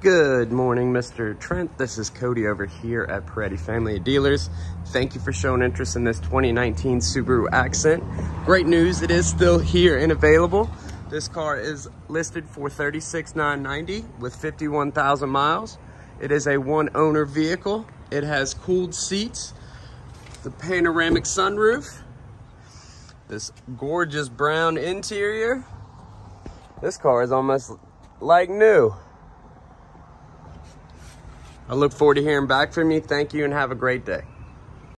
Good morning, Mr. Trent. This is Cody over here at Peretti Family of Dealers. Thank you for showing interest in this 2019 Subaru Accent. Great news, it is still here and available. This car is listed for $36,990 with 51,000 miles. It is a one-owner vehicle. It has cooled seats, the panoramic sunroof, this gorgeous brown interior. This car is almost like new. I look forward to hearing back from you. Thank you and have a great day.